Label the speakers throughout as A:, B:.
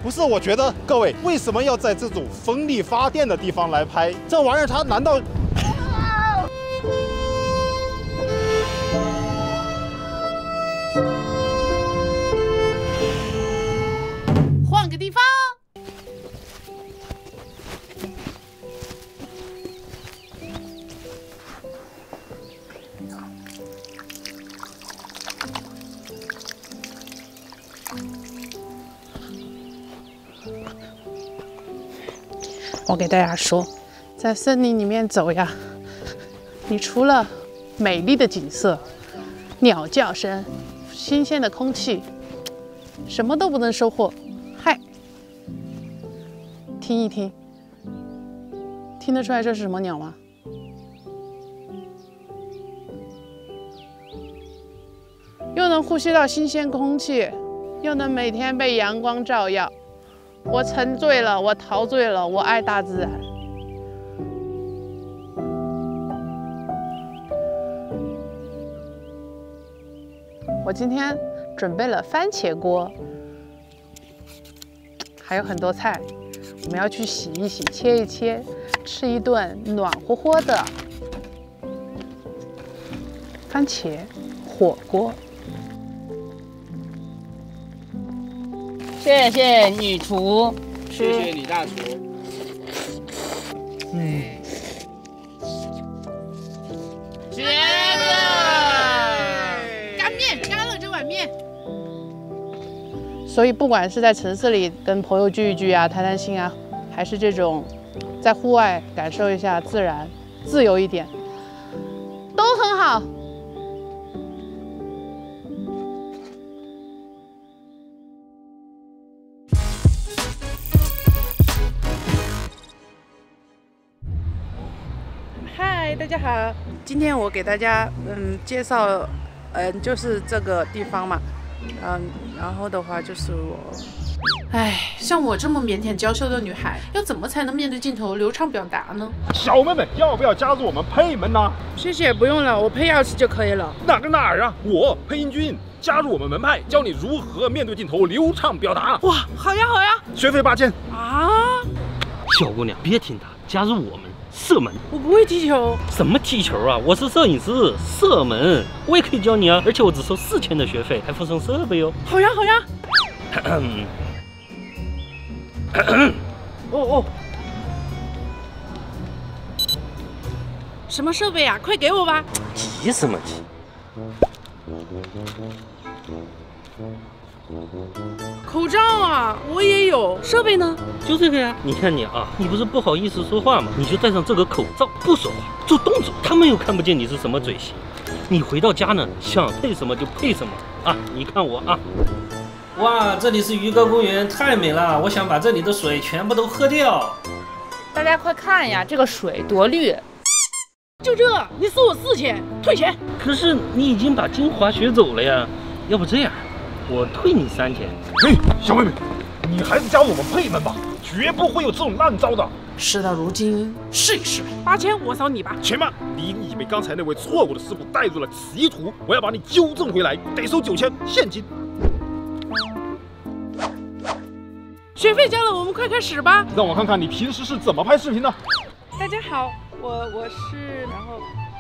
A: 不是，我觉得各位为什么要在这种风力发电的地方来拍？这玩意儿它难道？
B: 换个地方。我给大家说，在森林里面走呀，你除了美丽的景色、鸟叫声、新鲜的空气，什么都不能收获。嗨，听一听，听得出来这是什么鸟吗？又能呼吸到新鲜空气，又能每天被阳光照耀。我沉醉了，我陶醉了，我爱大自然。我今天准备了番茄锅，还有很多菜，我们要去洗一洗、切一切，吃一顿暖和和的番茄火锅。
C: 谢谢女厨，
D: 谢谢李大厨。
B: 绝了！干面，干了这碗面。所以，不管是在城市里跟朋友聚一聚啊、谈谈心啊，还是这种在户外感受一下自然、自由一点，都很好。嗨，大家好，今天我给大家介绍就是这个地方嘛，然后的话就是我，像我这么腼腆娇羞的女孩，要怎么才能面对镜头流畅表达呢？
A: 小妹妹要不要加入我们配门呢？
B: 谢谢，不用了，我配钥匙就可以了。
A: 哪个哪儿啊？我配音君加入我们门派，教你如何面对镜头流畅表达。
B: 哇，好呀好呀，
A: 学费8000
B: 啊！
D: 小姑娘，别听他，加入我们。射门，
B: 我不会踢球。
D: 什么踢球啊？我是摄影师，射门我也可以教你啊，而且我只收4000的学费，还附送设备哦。
B: 好呀好呀。哦，什么设备啊？快给我吧！
D: 急什么急？
B: 口罩啊，我也有。设备呢？
D: 就这个呀。你看你啊，你不是不好意思说话吗？你就戴上这个口罩，不说话，做动作，他们又看不见你是什么嘴型。你回到家呢，想配什么就配什么啊！你看我啊。哇，这里是鱼歌公园，太美了！我想把这里的水全部都喝掉。
C: 大家快看呀，这个水多绿！
B: 就这，你收我4000，退钱。
D: 可是你已经把精华学走了呀，要不这样，我退你3000。
A: 嘿，小妹妹，你还是加入我们配门吧，绝不会有这种烂招的。
B: 事到如今，试一试，8000我扫你吧。
A: 且慢，你已被刚才那位错误的师傅带入了歧途，我要把你纠正回来，得收9000现金。
B: 学费交了，我们快开始吧。
A: 让我看看你平时是怎么拍视频的。
B: 大家好，我是，然后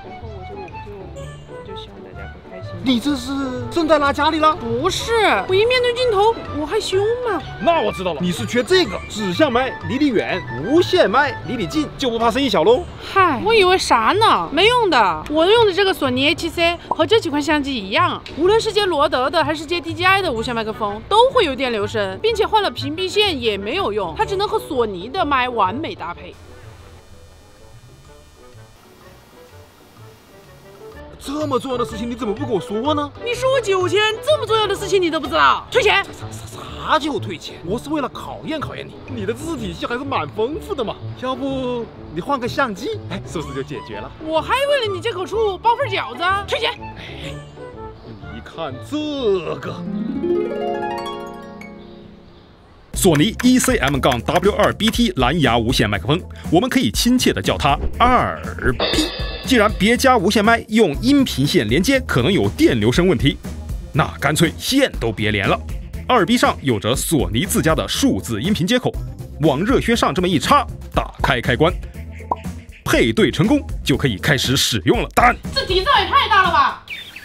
B: 我就希望大家会开心。
A: 你这是正在拉家里了？
B: 不是，我一面对镜头，我害羞嘛。
A: 那我知道了，你是缺这个指向麦，离你远；无线麦，离你近，就不怕声音小喽。
B: 嗨，我以为啥呢？没用的，我用的这个索尼 A7C 和这几款相机一样，无论是接罗德的还是接 DJI 的无线麦克风，都会有电流声，并且换了屏蔽线也没有用，它只能和索尼的麦完美搭配。
A: 这么重要的事情你怎么不跟我说呢？
B: 你收我9000，这么重要的事情你都不知道，退钱！
A: 啥就退钱？我是为了考验你，你的知识体系还是蛮丰富的嘛。要不你换个相机，是不是就解决了？
B: 我还为了你这口醋包份饺子，退钱！
A: 你看这个。索尼 ECM-W2BT 蓝牙无线麦克风，我们可以亲切地叫它2P。既然别家无线麦用音频线连接可能有电流声问题，那干脆线都别连了。 2B 上有着索尼自家的数字音频接口，往热靴上这么一插，打开开关，配对成功就可以开始使用了。但
B: 这底噪也太大了吧！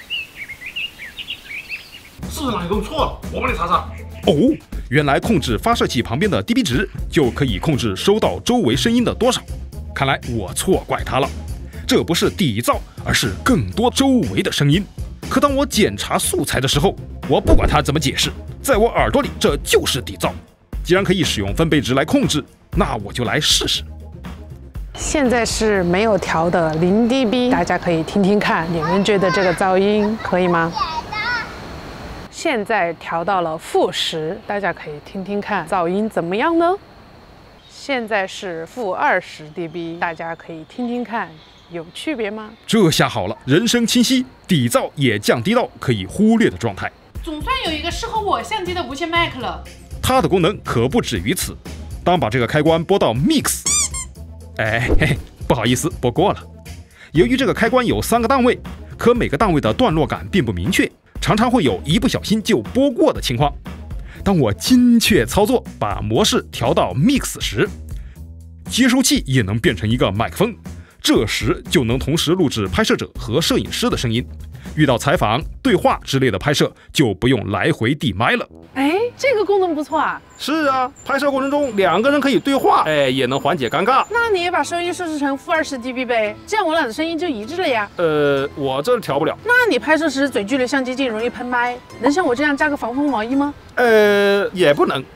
E: 是哪个错了？我帮你查查。
A: 哦，原来控制发射器旁边的 dB 值就可以控制收到周围声音的多少。看来我错怪它了，这不是底噪，而是更多周围的声音。可当我检查素材的时候，我不管它怎么解释，在我耳朵里这就是底噪。既然可以使用分贝值来控制，那我就来试试。
B: 现在是没有调的0 dB， 大家可以听听看，你们觉得这个噪音可以吗？现在调到了-10，大家可以听听看噪音怎么样呢？现在是-20 dB， 大家可以听听看有区别吗？
A: 这下好了，人声清晰，底噪也降低到可以忽略的状态。
B: 总算有一个适合我相机的无线麦克了。
A: 它的功能可不止于此。当把这个开关拨到 Mix， 嘿，不好意思，拨过了。由于这个开关有3个档位，可每个档位的段落感并不明确，常常会有一不小心就拨过的情况。当我精确操作，把模式调到 Mix 时，接收器也能变成一个麦克风，这时就能同时录制拍摄者和摄影师的声音。遇到采访、对话之类的拍摄，就不用来回递麦了。
B: 哎，这个功能不错啊。
A: 是啊，拍摄过程中2个人可以对话，也能缓解尴尬。
B: 那你也把收音设置成-20 dB 呗，这样我俩的声音就一致了呀。
A: 我这调不了。
B: 那你拍摄时嘴距离相接近，容易喷麦，能像我这样加个防风毛衣吗？
A: 也不能。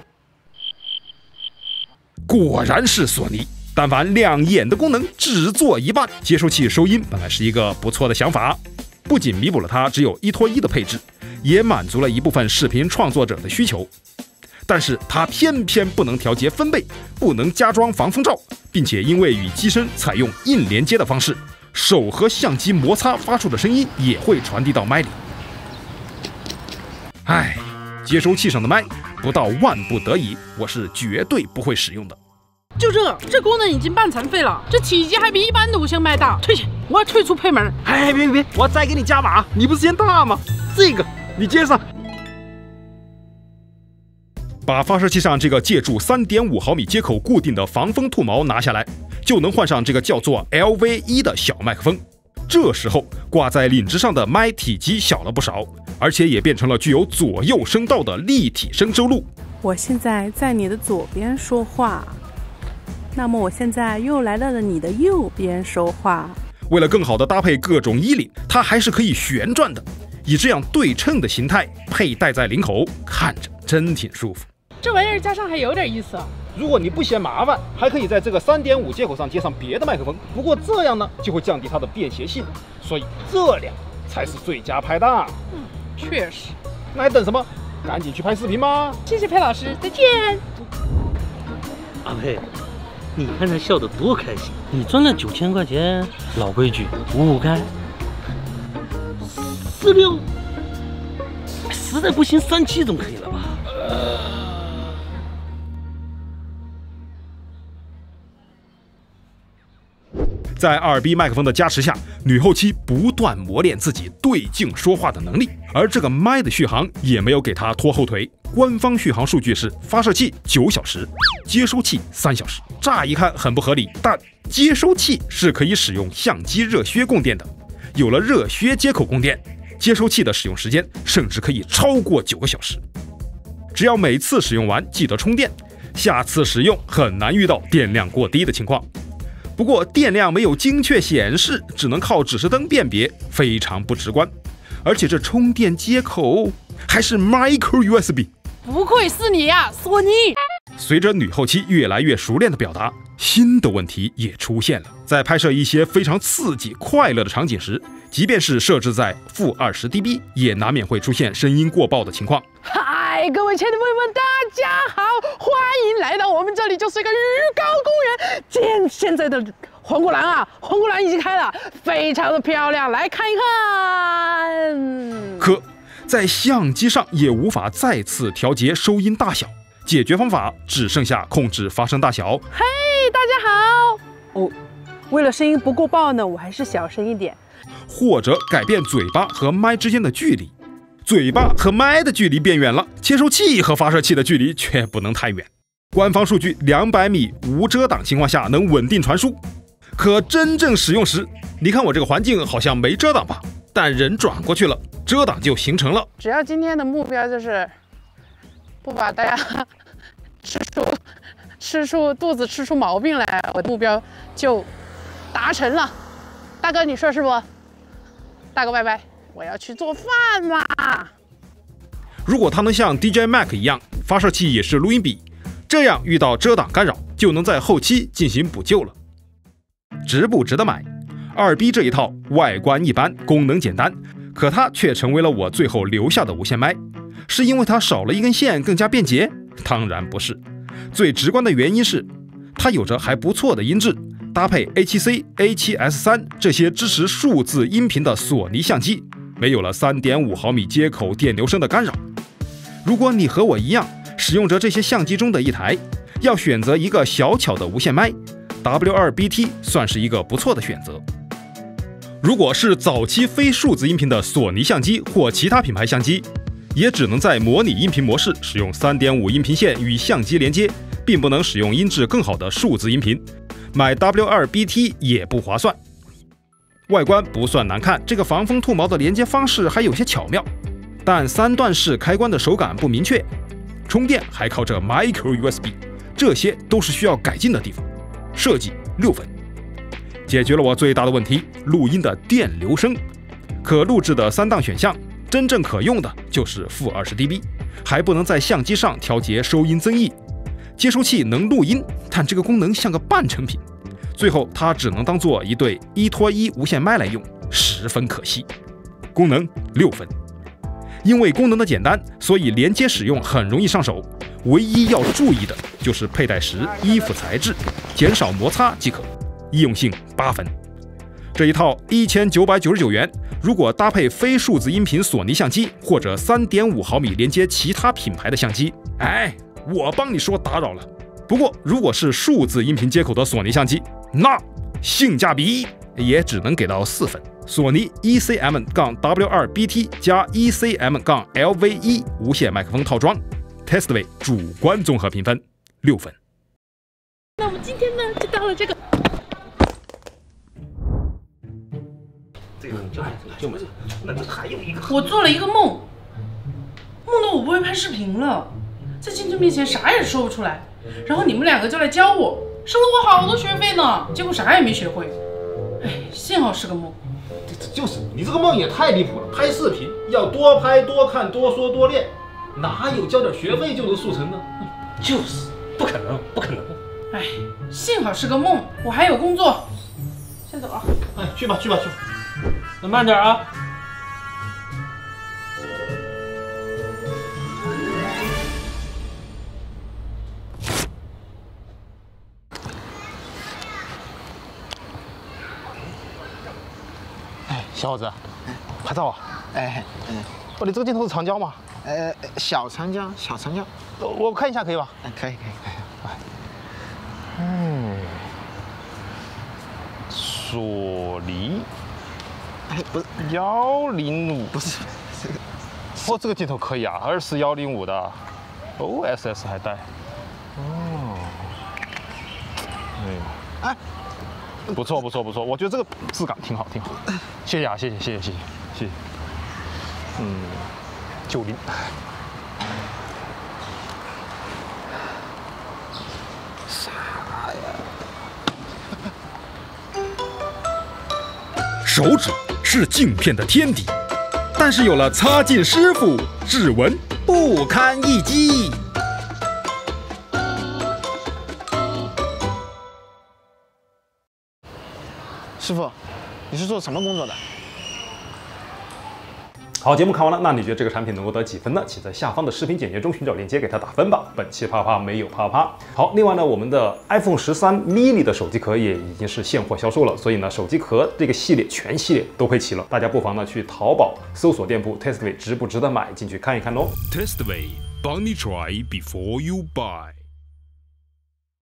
A: 果然是索尼，但凡亮眼的功能只做一半。接收器收音本来是一个不错的想法，不仅弥补了它只有1:1的配置，也满足了一部分视频创作者的需求。但是它偏偏不能调节分贝，不能加装防风罩，并且因为与机身采用硬连接的方式，手和相机摩擦发出的声音也会传递到麦里。唉，接收器上的麦不到万不得已，我是绝对不会使用的。
B: 就这功能已经半残废了，这体积还比一般的无线麦大，退下，我要退出配门。
E: 哎，别，我再给你加码，你不是嫌大吗？这个你接上。
A: 把发射器上这个借助3.5毫米接口固定的防风兔毛拿下来，就能换上这个叫做 LV1 的小麦克风。这时候挂在领子上的麦体积小了不少，而且也变成了具有左右声道的立体声收录。
F: 我现在在你的左边说话，那么我现在又来到了你的右边说话。
A: 为了更好地搭配各种衣领，它还是可以旋转的，以这样对称的形态佩戴在领口，看着真挺舒服。
B: 这玩意儿加上还有点意思啊。
E: 如果你不嫌麻烦，还可以在这个3.5接口上接上别的麦克风，不过这样呢就会降低它的便携性，所以这俩才是最佳拍档。
B: 确实。
E: 那还等什么？赶紧去拍视频吧。
B: 谢谢裴老师，再见。
D: 阿佩，你看他笑得多开心！你赚了9000块钱，老规矩，55开，46，实在不行37总可以了吧？
A: 在2B 麦克风的加持下，女后期不断磨练自己对镜说话的能力，而这个麦的续航也没有给她拖后腿。官方续航数据是发射器9小时，接收器3小时。乍一看很不合理，但接收器是可以使用相机热靴供电的，有了热靴接口供电，接收器的使用时间甚至可以超过9个小时。只要每次使用完记得充电，下次使用很难遇到电量过低的情况。不过电量没有精确显示，只能靠指示灯辨别，非常不直观。而且这充电接口还是 Micro USB，
B: 不愧是你呀，索尼。
A: 随着女后期越来越熟练的表达，新的问题也出现了。在拍摄一些非常刺激、快乐的场景时，即便是设置在-20 dB， 也难免会出现声音过爆的情况。
B: 嗨，各位亲爱的朋友们，大家好，欢迎来到我们这里，就是一个鱼高公园。现在的黄果栏已经开了，非常的漂亮，来看一看。可
A: 在相机上也无法再次调节收音大小，解决方法只剩下控制发声大小。
B: 嘿，大家好。哦，为了声音不过爆呢，我还是小声一点。
A: 或者改变嘴巴和麦之间的距离。 嘴巴和麦的距离变远了，接收器和发射器的距离却不能太远。官方数据200米无遮挡情况下能稳定传输，可真正使用时，你看我这个环境好像没遮挡吧，但人转过去了，遮挡就形成了。
B: 只要今天的目标就是不把大家肚子吃出毛病来，我的目标就达成了。大哥，你说是不？大哥拜拜，我要去做饭啦。
A: 如果它能像 DJI Mac 一样，发射器也是录音笔，这样遇到遮挡干扰，就能在后期进行补救了。值不值得买？2B 这一套外观一般，功能简单，可它却成为了我最后留下的无线麦。是因为它少了一根线更加便捷？当然不是，最直观的原因是它有着还不错的音质，搭配 A7C、A7S3 这些支持数字音频的索尼相机，没有了 3.5 毫米接口电流声的干扰。如果你和我一样使用着这些相机中的一台，要选择一个小巧的无线麦， W2BT 算是一个不错的选择。如果是早期非数字音频的索尼相机或其他品牌相机，也只能在模拟音频模式使用 3.5 音频线与相机连接，并不能使用音质更好的数字音频，买 W2BT 也不划算。外观不算难看，这个防风兔毛的连接方式还有些巧妙，但3段式开关的手感不明确，充电还靠着 Micro USB， 这些都是需要改进的地方。设计6分，解决了我最大的问题，录音的电流声。可录制的3档选项，真正可用的就是-20dB， 还不能在相机上调节收音增益。接收器能录音，但这个功能像个半成品，最后它只能当做一对1+1无线麦来用，十分可惜。功能6分，因为功能的简单，所以连接使用很容易上手。唯一要注意的就是佩戴时衣服材质，减少摩擦即可。易用性8分。这一套1999元，如果搭配非数字音频索尼相机或者 3.5 毫米连接其他品牌的相机，我帮你说打扰了。不过如果是数字音频接口的索尼相机，那性价比也只能给到4分。索尼 ECM-W2BT 加 ECM-LV1 无线麦克风套装 ，Testway 主观综合评分6分。
B: 那我们今天呢，就到了这个。
D: 就没那还有一个，
B: 我做了一个梦，梦到我不会拍视频了，在镜头面前啥也说不出来，然后你们2个就来教我，收了我好多学费呢，结果啥也没学会。幸好是个梦。
E: 就是你这个梦也太离谱了，拍视频要多拍多看多说多练，哪有交点学费就能速成呢？
D: 就是不可能，不可能。
B: 幸好是个梦，我还有工作，先走了。
E: 去吧去吧去吧。
D: 那慢点啊。
E: 小伙子，拍照啊？你这个镜头是长焦吗？
G: 小长焦，小长焦。
E: 我看一下可以吧？
G: 可以。
E: 索尼。
G: 不是
E: 105，
G: 不是这个。
E: 这个镜头可以啊，24-105的 ，OSS 还带。不错，我觉得这个质感挺好。谢谢啊，谢谢。90。
G: 啥呀？
A: 手指是镜片的天敌，但是有了擦镜师傅，指纹不堪一击。
G: 师傅，你是做什么工作的？
A: 好，节目看完了，那你觉得这个产品能够得几分呢？请在下方的视频简介中寻找链接给它打分吧。本期啪啪没有啪啪。好，另外呢，我们的 iPhone 13 mini 的手机壳也已经是现货销售了，所以呢，手机壳这个系列全系列都配齐了，大家不妨呢去淘宝搜索店铺 Testway 值不值得买，进去看一看喽。Testway， 帮你 try before you buy。